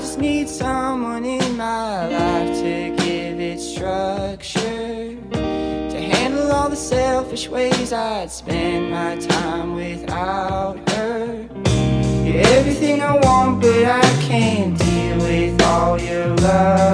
just need someone in my life to give it structure, to handle all the selfish ways I'd spend my time without her. You're everything I want, but I can't deal with all your love.